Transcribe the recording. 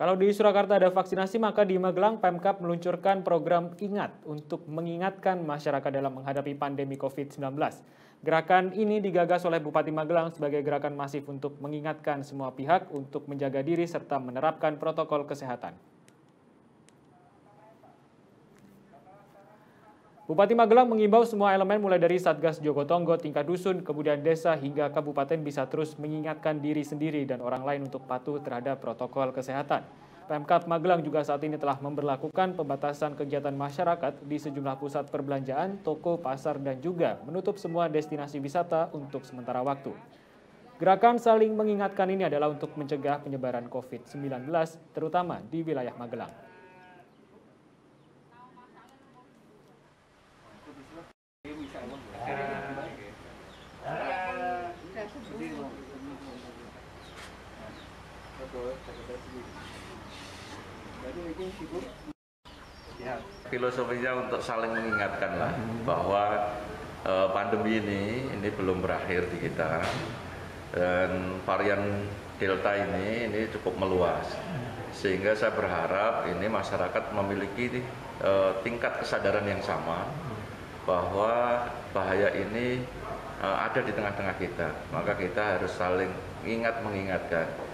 Kalau di Surakarta ada vaksinasi, maka di Magelang Pemkab meluncurkan program Ingat untuk mengingatkan masyarakat dalam menghadapi pandemi COVID-19. Gerakan ini digagas oleh Bupati Magelang sebagai gerakan masif untuk mengingatkan semua pihak untuk menjaga diri serta menerapkan protokol kesehatan. Bupati Magelang mengimbau semua elemen mulai dari Satgas Jogotongo tingkat dusun, kemudian desa hingga kabupaten bisa terus mengingatkan diri sendiri dan orang lain untuk patuh terhadap protokol kesehatan. Pemkab Magelang juga saat ini telah memberlakukan pembatasan kegiatan masyarakat di sejumlah pusat perbelanjaan, toko, pasar, dan juga menutup semua destinasi wisata untuk sementara waktu. Gerakan saling mengingatkan ini adalah untuk mencegah penyebaran COVID-19, terutama di wilayah Magelang. Filosofinya untuk saling mengingatkan lah bahwa pandemi ini belum berakhir di kita, dan varian Delta ini cukup meluas, sehingga saya berharap ini masyarakat memiliki tingkat kesadaran yang sama bahwa bahaya ini ada di tengah-tengah kita, maka kita harus saling mengingatkan.